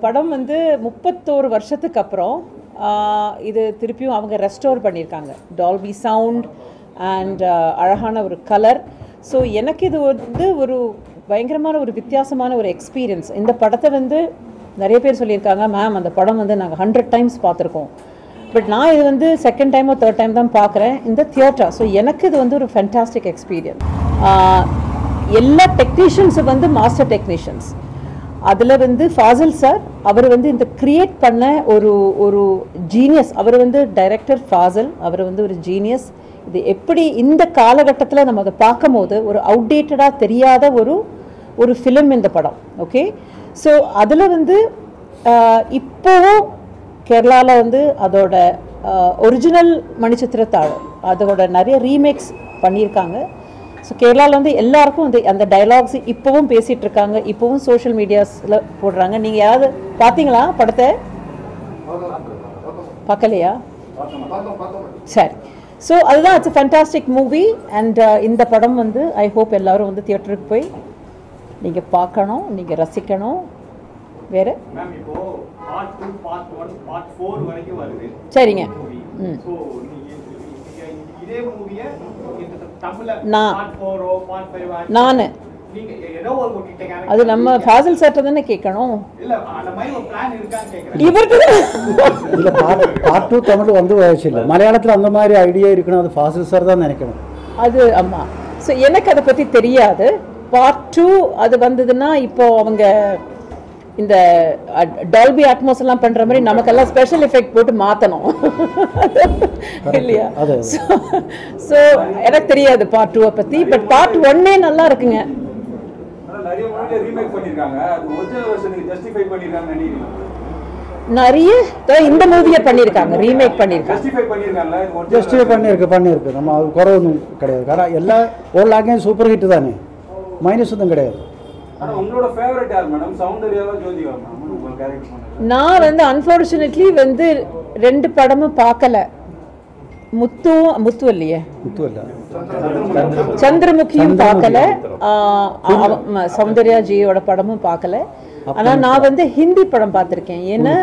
படம் வந்து 31 வருஷத்துக்கு அப்புறம் இது திருப்பியும் அவங்க ரெஸ்டோர் பண்ணியிருக்காங்க. டால்பி சவுண்ட் அண்ட் அழகான ஒரு கலர். ஸோ எனக்கு இது வந்து ஒரு பயங்கரமான ஒரு வித்தியாசமான ஒரு எக்ஸ்பீரியன்ஸ். இந்த படத்தை வந்து நிறைய பேர் சொல்லியிருக்காங்க, மேம் அந்த படம் வந்து நாங்கள் 100 டைம்ஸ் பார்த்துருக்கோம். பட் நான் இது வந்து செகண்ட் டைமோ தேர்ட் டைம் தான் பார்க்குறேன் இந்த தியேட்டர். ஸோ எனக்கு இது வந்து ஒரு ஃபென்டாஸ்டிக் எக்ஸ்பீரியன்ஸ். எல்லா டெக்னீஷியன்ஸும் வந்து மாஸ்டர் டெக்னீஷியன்ஸ். அதில் வந்து ஃபாசில் சார் அவர் வந்து இந்த கிரியேட் பண்ண ஒரு ஜீனியஸ். அவர் வந்து டைரக்டர் ஃபாசில், அவர் வந்து ஒரு ஜீனியஸ். இது எப்படி இந்த காலகட்டத்தில் நம்ம அதை பார்க்கும் போது ஒரு அவுடேட்டடாக தெரியாத ஒரு ஃபிலிம் இந்த படம். ஓகே, ஸோ அதில் வந்து இப்போவும் கேரளாவில் வந்து அதோட ஒரிஜினல் மணிச்சித்திரத்தாழ் அதோட நிறைய ரீமேக்ஸ் பண்ணியிருக்காங்க. ஸோ கேரளாவில் வந்து எல்லாருக்கும் வந்து அந்த டைலாக்ஸ் இப்போவும் பேசிகிட்டு இருக்காங்க, இப்போவும் சோஷியல் மீடியாஸில் போடுறாங்க. நீங்கள் யாராவது பார்த்தீங்களா படத்தை? பார்க்கலையா? சரி. ஸோ அதுதான் இட்ஸ் ஃபேண்டாஸ்டிக் மூவி. அண்ட் இந்த படம் வந்து ஐ ஹோப் எல்லோரும் வந்து தியேட்டருக்கு போய் நீங்கள் பார்க்கணும், நீங்கள் ரசிக்கணும். வேறு சரிங்க. நான் அது நம்ம ஃபாசில் சார்ட்ட தானே கேட்கணும். இவருக்கு பார்ட் 2 தமிழ் வந்து இல்லை, மலையாளத்தில் அந்த மாதிரி ஐடியா இருக்கணும், அது ஃபாசில் சார் தான் நினைக்கணும் அது. ஆமாம். ஸோ எனக்கு அதை பற்றி தெரியாது. பார்ட் 2 அது வந்ததுன்னா இப்போ அவங்க இந்த டால்பி அட்மாஸ் எல்லாம் பண்ற மாதிரி நமக்கெல்லாம் ஸ்பெஷல் எஃபெக்ட் போட்டு மாற்றணும் இல்லையா? ஸோ எனக்கு தெரியாது பார்ட் 2 பற்றி. பட் பார்ட் 1 நல்லா இருக்குங்க. நிறைய இந்த மூவியை பண்ணியிருக்காங்க, ரீமேக் பண்ணியிருக்காங்க. ஜஸ்டிஃபை பண்ணியிருக்கு. நம்ம அது குறவொன்றும் கிடையாது. காரணம் எல்லா ஒரு லாங்குவேஜ் சூப்பர் ஹிட் தானே, மைனஸ் ஒன்றும் கிடையாது. நான் வந்து அன்ஃபார்ச்சுனேட்லி வந்து 2 படமும் பார்க்கல. முத்து இல்லையே, சந்திரமுகியும் பார்க்கல, சௌந்தர்யா ஜியோட படமும் பார்க்கல. ஆனால் நான் வந்து ஹிந்தி படம் பார்த்துருக்கேன். ஏன்னா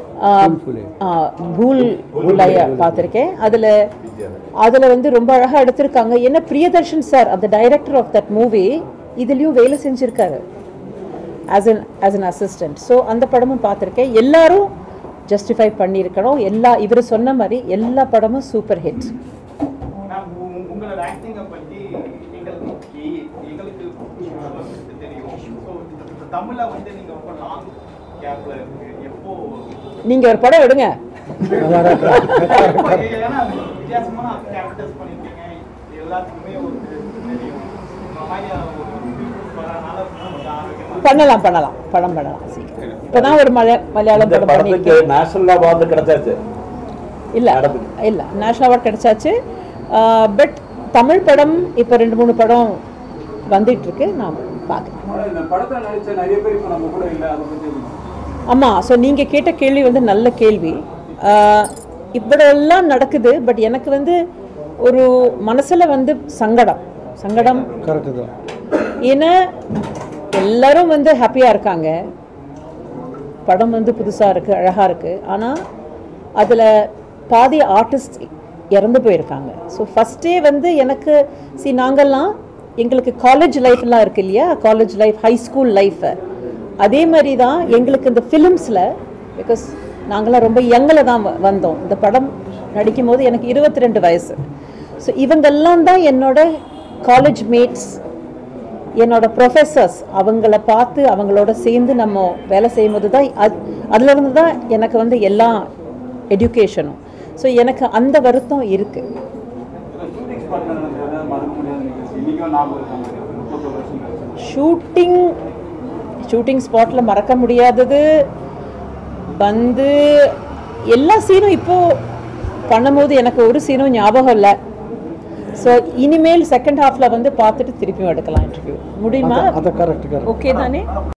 பூல் புலையா பார்த்துருக்கேன். அதில் வந்து ரொம்ப அழகாக எடுத்திருக்காங்க. ஏன்னா பிரியதர்ஷன் சார் அந்த டைரக்டர் ஆஃப் தட் மூவி இதுலேயும் வேலை செஞ்சுருக்காரு as an assistant. ஸோ அந்த படமும் பார்த்துருக்கேன். எல்லாரும் ஜஸ்டிஃபை பண்ணியிருக்கணும். இவர் சொன்ன மாதிரி எல்லா படமும் சூப்பர் ஹிட். நீங்க ஒரு படம் எடுங்க. பண்ணலாம் படம் பண்ணலாம். இப்பதான் ஒரு மலையாளம் படம் பண்ணிருக்கேன். நேஷனல் அவார்டு கிடைச்சாச்சு. இல்ல நேஷனல் அவார்டு கிடைச்சாச்சு. பட் தமிழ் படம் இப்போ 2-3 படம் வந்துட்டு இருக்கு. நான் பார்க்குறேன். ஆமாம். ஸோ நீங்கள் கேட்ட கேள்வி வந்து நல்ல கேள்வி. இப்படியெல்லாம் நடக்குது. பட் எனக்கு வந்து ஒரு மனசில் வந்து சங்கடம். ஏன்னா எல்லாரும் வந்து ஹாப்பியாக இருக்காங்க. படம் வந்து புதுசாக இருக்குது, அழகாக இருக்குது. ஆனால் அதில் பாதி ஆர்டிஸ்ட் இறந்து போயிருக்காங்க. ஸோ ஃபஸ்ட்டே வந்து எனக்கு நாங்கள்லாம் எங்களுக்கு காலேஜ் லைஃப்லாம் இருக்குது இல்லையா, college life, high school life, அதே மாதிரி தான் எங்களுக்கு இந்த ஃபிலிம்ஸில். பிகாஸ் நாங்களாம் ரொம்ப யங்கில் தான் வந்தோம். இந்த படம் நடிக்கும் போது எனக்கு 22 வயசு. ஸோ இவங்கெல்லாம் தான் என்னோட காலேஜ் மேட்ஸ், என்னோட ப்ரொஃபஸர்ஸ். அவங்கள பார்த்து அவங்களோட சேர்ந்து நம்ம வேலை செய்யும்போது தான் அதுலேருந்து தான் எனக்கு வந்து எல்லா எஜுகேஷனும். ஸோ எனக்கு அந்த வருத்தம் இருக்குது. ஷூட்டிங் ஸ்பாட்டில் மறக்க முடியாதது வந்து எல்லா சீனும் இப்போது பண்ணும்போது எனக்கு ஒரு சீனும் ஞாபகம் இல்லை. ஸோ இனிமேல் செகண்ட் ஹாஃபில் வந்து பார்த்துட்டு திருப்பியும் எடுக்கலாம் இன்டர்வியூ. முடியுமா? ஓகே தானே?